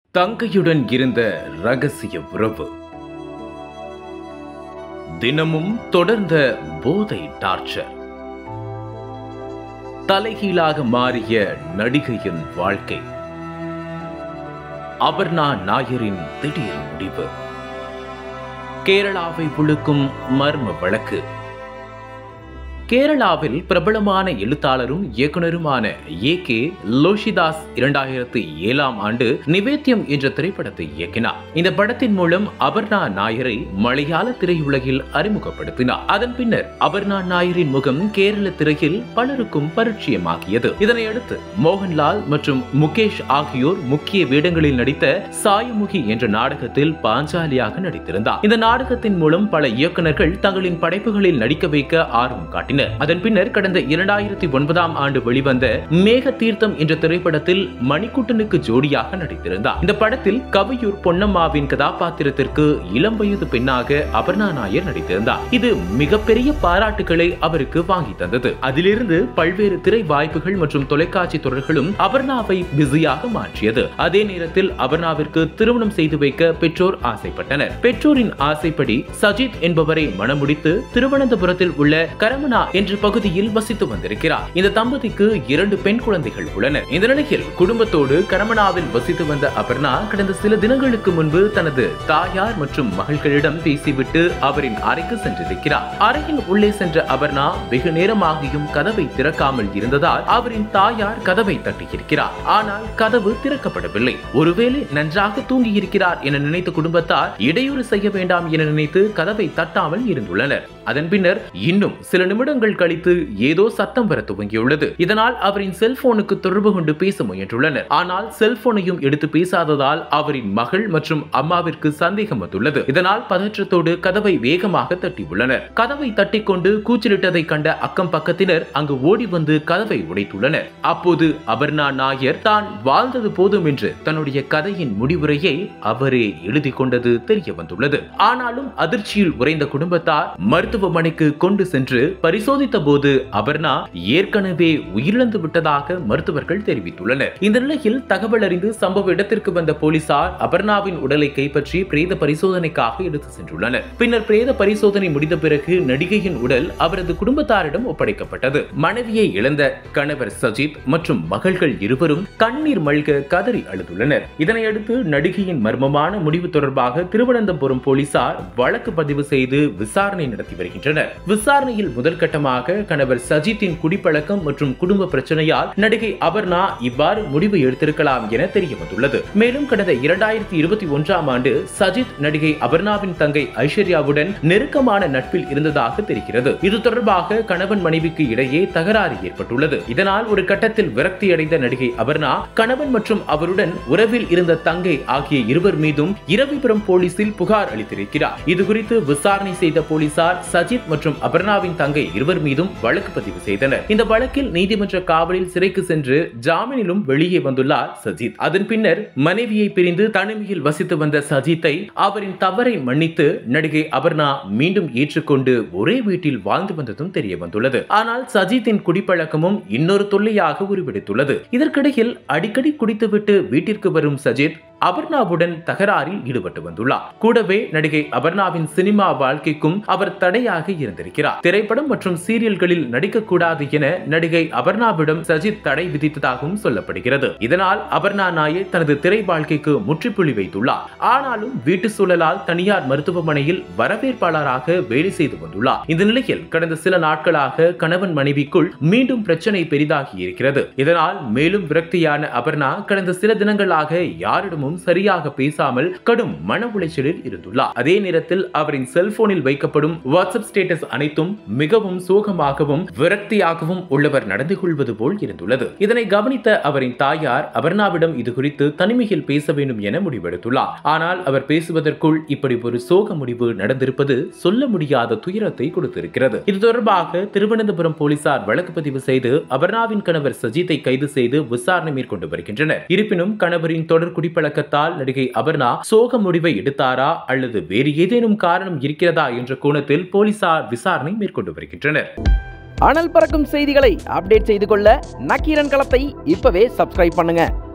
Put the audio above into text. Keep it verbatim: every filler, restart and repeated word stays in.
தங்கையுடன் இருந்த ரகசிய உறவு தினமும் தொடர்ந்த போதை டார்ச்சர் தலைகீழாக மாறிய நடிகையின் வாழ்க்கை அபர்ணா நாயரின் திடீர் முடிவு கேரளாவை உலுக்கும் மர்ம வழக்கு கேரளாவில் பிரபலமான எழுத்தாளரும் இயக்குனருமான ஏ கே லோஷிதாஸ் இரண்டாயிரத்தி ஏழாம் ஆண்டு நிவேத்தியம் என்ற திரைப்படத்தை இயக்கினார். இந்த படத்தின் மூலம் அபர்ணா நாயரை மலையாள திரையுலகில் அறிமுகப்படுத்தினார். அதன் பின்னர் அபர்ணா நாயரின் முகம் கேரள திரையில் பலருக்கும் பரிச்சயமாகியது. இதனையடுத்து மோகன்லால் மற்றும் முகேஷ் ஆகியோர் முக்கிய வேடங்களில் நடித்த சாயமுகி என்ற நாடகத்தில் பாஞ்சாலியாக நடித்திருந்தார். இந்த நாடகத்தின் மூலம் பல இயக்குனர்கள் தங்களின் படைப்புகளில் நடிக்க வைக்க ஆர்வம் காட்டினர். அதன் பின்னர் கடந்த இரண்டாயிரத்தி ஒன்பதாம் ஆண்டு வெளிவந்த மேக தீர்த்தம் என்ற திரைப்படத்தில் மணிக்குட்டனுக்கு ஜோடியாக நடித்திருந்தார். இந்த படத்தில் கவியூர் பொன்னம்மாவின் கதாபாத்திரத்திற்கு இளம் வயது பெண்ணாக அபர்ணா நாயர் நடித்திருந்தார். இது மிகப்பெரிய பாராட்டுகளை அவருக்கு வாங்கி தந்தது. அதிலிருந்து பல்வேறு திரை வாய்ப்புகள் மற்றும் தொலைக்காட்சி தொடர்களும் அபர்ணாவை பிஸியாக மாற்றியது. அதே நேரத்தில் அபர்ணாவிற்கு திருமணம் செய்து வைக்க பெற்றோர் ஆசைப்பட்டனர். பெற்றோரின் ஆசைப்படி சஜித் என்பவரை மணமுடித்து திருவனந்தபுரத்தில் உள்ள கரமனா என்ற பகுதியில் வசித்து வந்திருக்கிறார். இந்த தம்பதிக்கு இரண்டு பெண் குழந்தைகள் உள்ளனர். இந்த நிலையில் குடும்பத்தோடு கரமனாவில் வசித்து வந்த அபர்ணா கடந்த சில தினங்களுக்கு முன்பு தனது தாயார் மற்றும் மகள்களிடம் பேசிவிட்டு அவரின் அறைக்கு சென்றிருக்கிறார். அறையின் உள்ளே சென்ற அபர்ணா வெகு நேரமாகியும் கதவை திறக்காமல் இருந்ததால் அவரின் தாயார் கதவை தட்டியிருக்கிறார். ஆனால் கதவு திறக்கப்படவில்லை. ஒருவேளை நன்றாக தூங்கியிருக்கிறார் என நினைத்த குடும்பத்தார் இடையூறு செய்ய வேண்டாம் என நினைத்து கதவை தட்டாமல் இருந்துள்ளனர். அதன் பின்னர் இன்னும் சில நிமிடங்கள் கழித்து ஏதோ சத்தம் வர துவங்கியுள்ளது. இதனால் அவரின் செல்போனுக்கு தொடர்பு கொண்டு பேச முயன்றுள்ளனர். ஆனால் செல்போனையும் எடுத்து பேசாததால் அவரின் மகள் மற்றும் அம்மாவிற்கு சந்தேகம் வந்துள்ளது. இதனால் பதற்றத்தோடு கதவை வேகமாக தட்டியுள்ளனர். கதவை தட்டிக்கொண்டு கூச்சலிட்டதை கண்ட அக்கம் பக்கத்தினர் அங்கு ஓடி வந்து கதவை உடைத்துள்ளனர். அப்போது அபர்ணா நாயர் தான் வாழ்ந்தது போதும் என்று தன்னுடைய கதையின் முடிவுரையை அவரே எழுதி கொண்டது தெரிய வந்துள்ளது. ஆனாலும் அதிர்ச்சியில் உறைந்த குடும்பத்தார் மருத்துவமனைக்கு கொண்டு சென்று பரிசோதித்த போது அபர்ணா ஏற்கனவே உயிரிழந்து விட்டதாக மருத்துவர்கள் தெரிவித்துள்ளனர். இந்த நிலையில் தகவல் அறிந்து சம்பவ இடத்திற்கு வந்த போலீசார் அபர்ணாவின் உடலை கைப்பற்றி பிரேத பரிசோதனைக்காக எடுத்து சென்றுள்ளனர். பின்னர் பிரேத பரிசோதனை முடிந்த பிறகு நடிகையின் உடல் அவரது குடும்பத்தாரிடம் ஒப்படைக்கப்பட்டது. மனைவியை இழந்த கணவர் சஜித் மற்றும் மகள்கள் இருவரும் கண்ணீர் மல்க கதறி அழுதுள்ளனர். இதனையடுத்து நடிகையின் மர்மமான முடிவு தொடர்பாக திருவனந்தபுரம் போலீசார் வழக்கு பதிவு செய்து விசாரணை நடத்தி வருகின்றனர். விசாரணையில் முதல் கட்டமாக கணவர் சஜித்தின் குடிப்பழக்கம் மற்றும் குடும்ப பிரச்சனையால் நடிகை அபர்ணா இவ்வாறு முடிவு எடுத்திருக்கலாம் என தெரிய வந்துள்ளது. மேலும் கடந்த இரண்டாயிரத்தி இருபத்தி ஒன்றாம் ஆண்டு சஜித் நடிகை அபர்ணாவின் தங்கை ஐஸ்வர்யாவுடன் நெருக்கமான நட்பில் இருந்ததாக தெரிகிறது. இது தொடர்பாக கணவன் மனைவிக்கு இடையே தகராறு ஏற்பட்டுள்ளது. இதனால் ஒரு கட்டத்தில் விரக்தியடைந்த நடிகை அபர்ணா கணவன் மற்றும் அவருடன் உறவில் இருந்த தங்கை ஆகிய இருவர் மீதும் இரவிபுரம் போலீசில் புகார் அளித்திருக்கிறார். இதுகுறித்து விசாரணை செய்த போலீசார் சஜித் மற்றும் அபர்ணாவின் தங்கை இருவர் மீதும் வழக்கு பதிவு செய்தனர். இந்த வழக்கில் நீதிமன்ற காவலில் சிறைக்கு சென்று ஜாமீனிலும் வெளியே வந்துள்ளார் சஜித். அதன் பின்னர் மனைவியை பிரிந்து தனிமையில் வசித்து வந்த சஜித்தை அவரின் தவறை மன்னித்து நடிகை அபர்ணா மீண்டும் ஏற்றுக்கொண்டு ஒரே வீட்டில் வாழ்ந்து வந்ததும் தெரிய வந்துள்ளது. ஆனால் சஜித்தின் குடிப்பழக்கமும் இன்னொரு தொல்லையாக உருவெடுத்துள்ளது. இதற்கிடையில் அடிக்கடி குடித்துவிட்டு வீட்டிற்கு வரும் சஜித் அபர்ணாவுடன் தகராறில் ஈடுபட்டு வந்துள்ளார். கூடவே நடிகை அபர்ணாவின் சினிமா வாழ்க்கைக்கும் அவர் தடையாக இருந்திருக்கிறார். திரைப்படம் மற்றும் சீரியல்களில் நடிக்கக்கூடாது என நடிகை அபர்ணாவிடம் சஜித் தடை விதித்ததாகவும் சொல்லப்படுகிறது. இதனால் அபர்ணா நாயர் தனது திரை வாழ்க்கைக்கு முற்றுப்புள்ளி வைத்துள்ளார். ஆனாலும் வீட்டு சூழலால் தனியார் மருத்துவமனையில் வரவேற்பாளராக வேலை செய்து வந்துள்ளார். இந்த நிலையில் கடந்த சில நாட்களாக கணவன் மனைவிக்குள் மீண்டும் பிரச்சனை பெரிதாகி இருக்கிறது. இதனால் மேலும் விரக்தியான அபர்ணா கடந்த சில தினங்களாக யாரிடமும் சரியாக பேசாமல் கடும் மன உளைச்சலில் இருந்துள்ளார். அதே நேரத்தில் அவரின் செல்போனில் வைக்கப்படும் வாட்ஸ்அப் ஸ்டேட்டஸ் அனைத்தும் மிகவும் சோகமாகவும் விரக்தியாகவும் உள்ளவர் நடந்து கொள்வது போல் இருந்துள்ளது. இதனை கவனித்த அவரின் தாயார் அபர்ணாவிடம் இது குறித்து தனிமையில் பேச வேண்டும் என முடிவெடுத்துள்ளார். ஆனால் அவர் பேசுவதற்குள் இப்படி ஒரு சோக முடிவு நடந்திருப்பது சொல்ல முடியாத துயரத்தை கொடுத்திருக்கிறது. இது தொடர்பாக திருவனந்தபுரம் போலீசார் வழக்கு பதிவு செய்து அபர்ணாவின் கணவர் சஜித்தை கைது செய்து விசாரணை மேற்கொண்டு வருகின்றனர். இருப்பினும் கணவரின் தொடர் குடிப்பழக்க நடிகை அபர்ணா சோக முடிவை எடுத்தாரா அல்லது வேறு ஏதேனும் காரணம் இருக்கிறதா என்ற கோணத்தில் போலீசார் விசாரணை மேற்கொண்டு வருகின்றனர். அனல் பறக்கும் செய்திகளை அப்டேட் செய்து கொள்ள நக்கீரன் களத்தை இப்பவே சப்ஸ்கிரைப் பண்ணுங்க.